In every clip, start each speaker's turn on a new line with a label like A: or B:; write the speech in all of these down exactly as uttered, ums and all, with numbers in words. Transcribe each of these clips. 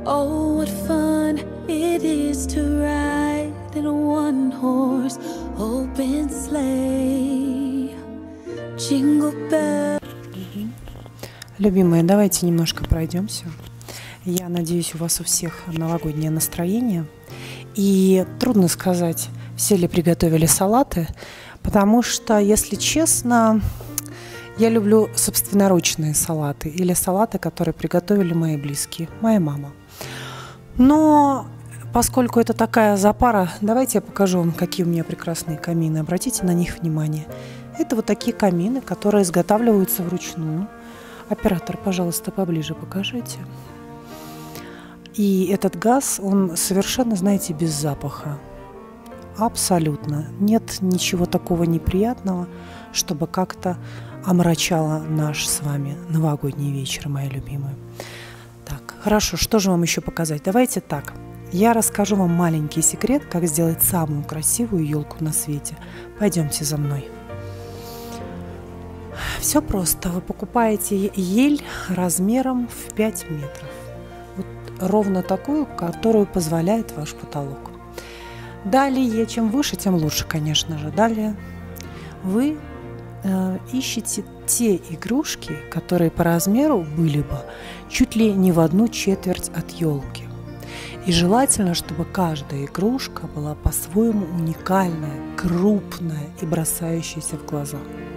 A: Oh, what fun it is to ride in a one-horse open sleigh. Jingle bell.
B: Любимые, давайте немножко пройдемся. Я надеюсь, у вас у всех новогоднее настроение. И трудно сказать, все ли приготовили салаты, потому что, если честно, я люблю собственноручные салаты или салаты, которые приготовили мои близкие, моя мама. Но поскольку это такая запара, давайте я покажу вам, какие у меня прекрасные камины. Обратите на них внимание. Это вот такие камины, которые изготавливаются вручную. Оператор, пожалуйста, поближе покажите. И этот газ, он совершенно, знаете, без запаха. Абсолютно. Нет ничего такого неприятного, чтобы как-то омрачало наш с вами новогодний вечер, мои любимые. Так, хорошо, что же вам еще показать? Давайте так. Я расскажу вам маленький секрет, как сделать самую красивую елку на свете. Пойдемте за мной. Все просто. Вы покупаете ель размером в пять метров. Вот ровно такую, которую позволяет ваш потолок. Далее, чем выше, тем лучше, конечно же. Далее вы э, ищете те игрушки, которые по размеру были бы чуть ли не в одну четверть от елки. И желательно, чтобы каждая игрушка была по-своему уникальная, крупная и бросающаяся в глаза.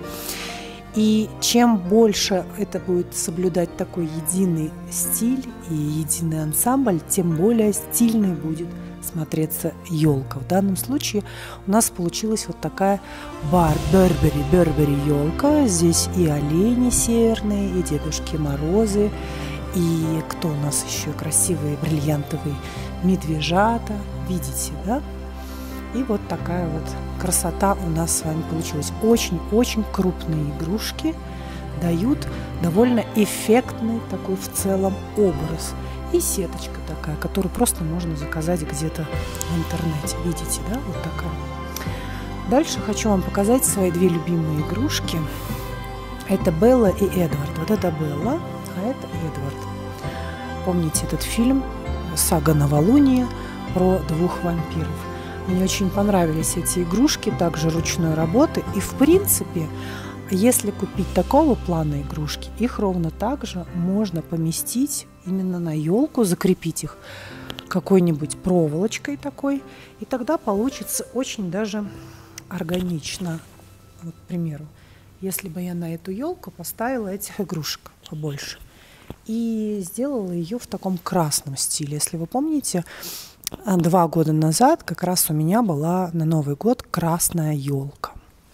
B: И чем больше это будет соблюдать такой единый стиль и единый ансамбль, тем более стильной будет смотреться елка. В данном случае у нас получилась вот такая Барбери Бербери елка. Здесь и олени северные, и Дедушки Морозы, и кто у нас еще красивые бриллиантовые медвежата. Видите, да? И вот такая вот красота у нас с вами получилась. Очень-очень крупные игрушки дают довольно эффектный такой в целом образ. И сеточка такая, которую просто можно заказать где-то в интернете. Видите, да? Вот такая. Дальше хочу вам показать свои две любимые игрушки. Это Белла и Эдвард. Вот это Белла, а это Эдвард. Помните этот фильм «Сага Новолуния» про двух вампиров? Мне очень понравились эти игрушки, также ручной работы. И, в принципе, если купить такого плана игрушки, их ровно так же можно поместить именно на елку, закрепить их какой-нибудь проволочкой такой. И тогда получится очень даже органично. Вот, к примеру, если бы я на эту елку поставила этих игрушек побольше и сделала ее в таком красном стиле. Если вы помните, два года назад как раз у меня была на Новый год красная елка.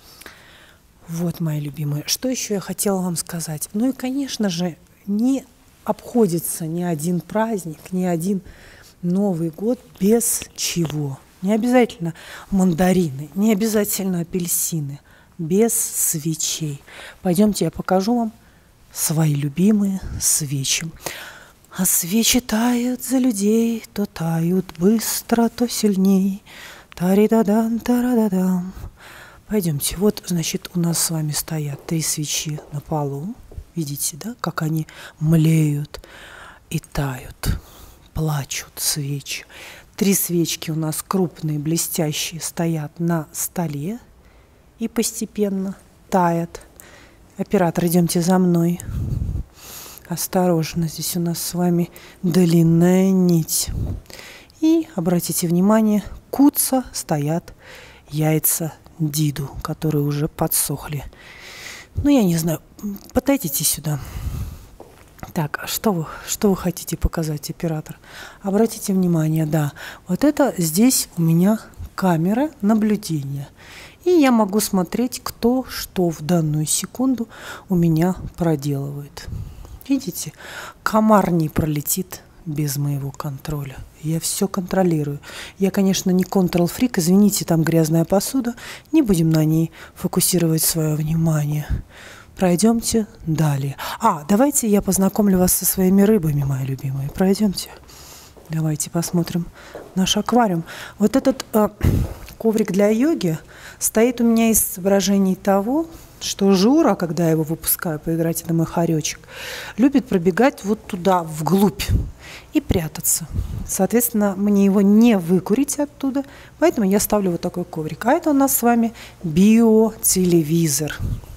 B: Вот, мои любимые. Что еще я хотела вам сказать? Ну и, конечно же, не обходится ни один праздник, ни один Новый год без чего. Не обязательно мандарины, не обязательно апельсины, без свечей. Пойдемте, я покажу вам свои любимые свечи. А свечи тают за людей, то тают быстро, то сильней. Тари-да-дан, тара-да-дам. Пойдемте, вот, значит, у нас с вами стоят три свечи на полу. Видите, да, как они млеют и тают, плачут свечи. Три свечки у нас крупные, блестящие, стоят на столе и постепенно таят. Оператор, идемте за мной. Осторожно, здесь у нас с вами длинная нить. И, обратите внимание, куца стоят яйца Диду, которые уже подсохли. Ну, я не знаю, подойдите сюда. Так, что вы, что вы хотите показать, оператор? Обратите внимание, да, вот это здесь у меня камера наблюдения. И я могу смотреть, кто что в данную секунду у меня проделывает. Видите, комар не пролетит без моего контроля. Я все контролирую. Я, конечно, не контрол-фрик, извините, там грязная посуда. Не будем на ней фокусировать свое внимание. Пройдемте далее. А, давайте я познакомлю вас со своими рыбами, мои любимые. Пройдемте. Давайте посмотрим наш аквариум. Вот этот э, коврик для йоги стоит у меня из изображений того, что Жура, когда я его выпускаю поиграть, это мой хоречек, любит пробегать вот туда, вглубь, и прятаться. Соответственно, мне его не выкурить оттуда, поэтому я ставлю вот такой коврик. А это у нас с вами биотелевизор.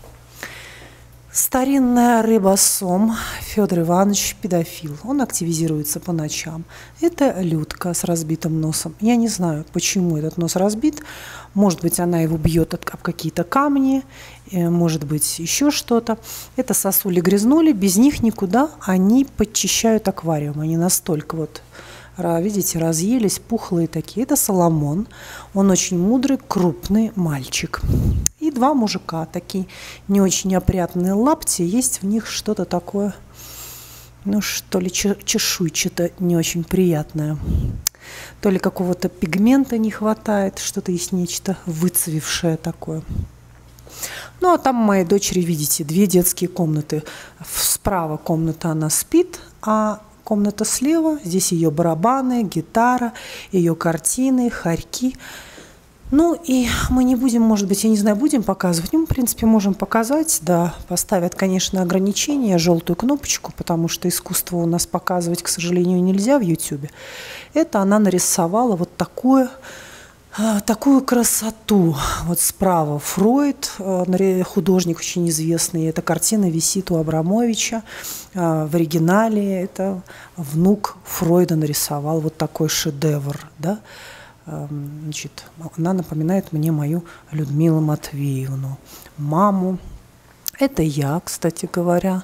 B: Старинная рыба-сом Федор Иванович педофил. Он активизируется по ночам. Это Людка с разбитым носом. Я не знаю, почему этот нос разбит. Может быть, она его бьет об какие-то камни, может быть, еще что-то. Это сосули-грязнули, без них никуда. Они подчищают аквариум. Они настолько вот, видите, разъелись, пухлые такие. Это Соломон. Он очень мудрый, крупный мальчик. И два мужика, такие не очень опрятные лапти. Есть в них что-то такое, ну что ли, чешуйчато, не очень приятное. То ли какого-то пигмента не хватает, что-то есть нечто выцвевшее такое. Ну, а там моей дочери, видите, две детские комнаты. Справа комната, она спит, а комната слева, здесь ее барабаны, гитара, ее картины, хорьки. Ну, и мы не будем, может быть, я не знаю, будем показывать. Ну, в принципе, можем показать, да. Поставят, конечно, ограничения, желтую кнопочку, потому что искусство у нас показывать, к сожалению, нельзя в Ютубе. Это она нарисовала вот такое, такую красоту. Вот справа Фройд, художник очень известный. Эта картина висит у Абрамовича. В оригинале это внук Фройда нарисовал вот такой шедевр, да. Значит, она напоминает мне мою Людмилу Матвеевну, маму. Это я, кстати говоря,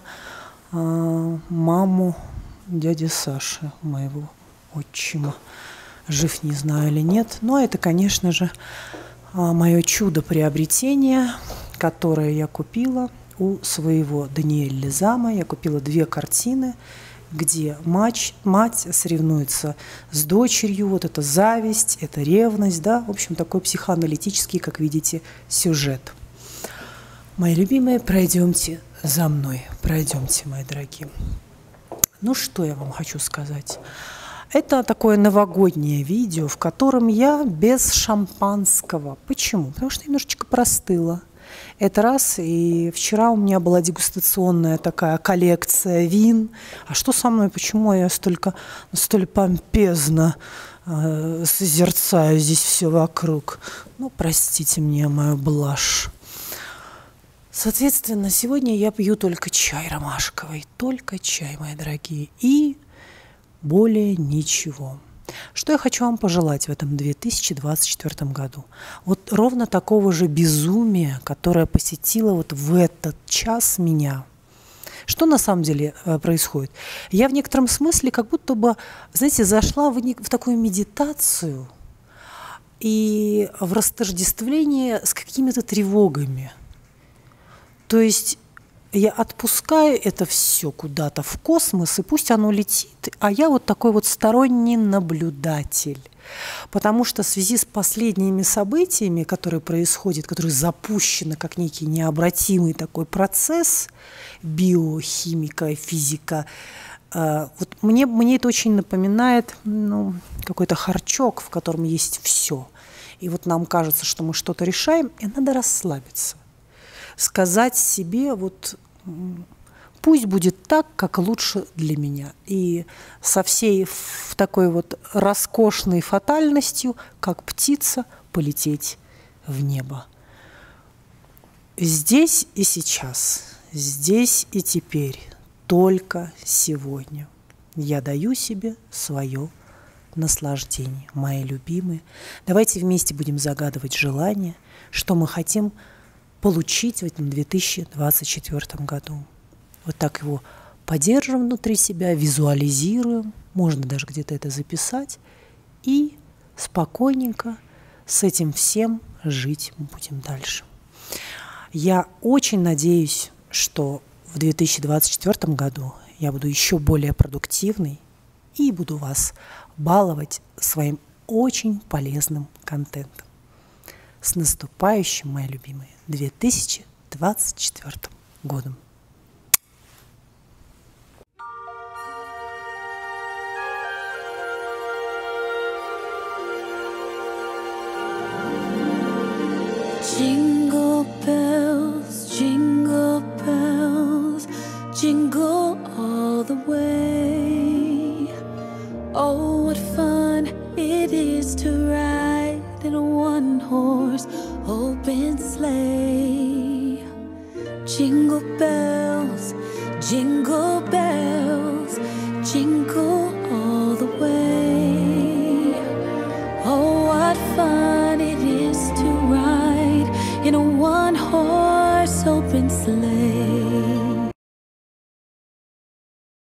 B: маму дяди Саши, моего отчима. Жив, не знаю или нет. Но это, конечно же, мое чудо-приобретение, которое я купила у своего Даниэля Лизама. Я купила две картины, где мать, мать соревнуется с дочерью. Вот это зависть, это ревность, да, в общем, такой психоаналитический, как видите, сюжет. Мои любимые, пройдемте за мной, пройдемте, мои дорогие. Ну, что я вам хочу сказать? Это такое новогоднее видео, в котором я без шампанского. Почему? Потому что немножечко простыла. Это раз, и вчера у меня была дегустационная такая коллекция вин. А что со мной? Почему я столько, столь помпезно э, созерцаю здесь все вокруг? Ну, простите мне мою блажь. Соответственно, сегодня я пью только чай ромашковый. Только чай, мои дорогие. И более ничего. Что я хочу вам пожелать в этом две тысячи двадцать четвёртом году? Вот ровно такого же безумия, которое посетило вот в этот час меня. Что на самом деле э, происходит? Я в некотором смысле как будто бы, знаете, зашла в, не, в такую медитацию и в растождествление с какими-то тревогами. То есть я отпускаю это все куда-то в космос, и пусть оно летит, а я вот такой вот сторонний наблюдатель. Потому что в связи с последними событиями, которые происходят, которые запущены как некий необратимый такой процесс, биохимика, физика, э, вот мне, мне это очень напоминает, ну, какой-то харчок, в котором есть все. И вот нам кажется, что мы что-то решаем, и надо расслабиться. Сказать себе, вот пусть будет так, как лучше для меня. И со всей в такой вот роскошной фатальностью, как птица, полететь в небо. Здесь и сейчас, здесь и теперь, только сегодня я даю себе свое наслаждение, мои любимые. Давайте вместе будем загадывать желания, что мы хотим получить в этом две тысячи двадцать четвёртом году. Вот так его поддержим внутри себя, визуализируем, можно даже где-то это записать, и спокойненько с этим всем жить будем дальше. Я очень надеюсь, что в две тысячи двадцать четвёртом году я буду еще более продуктивной и буду вас баловать своим очень полезным контентом. С наступающим, мои любимые, две тысячи двадцать четвёртым годом.
A: Jingle bells, jingle one-horse open sleigh. Jingle bells, jingle bells.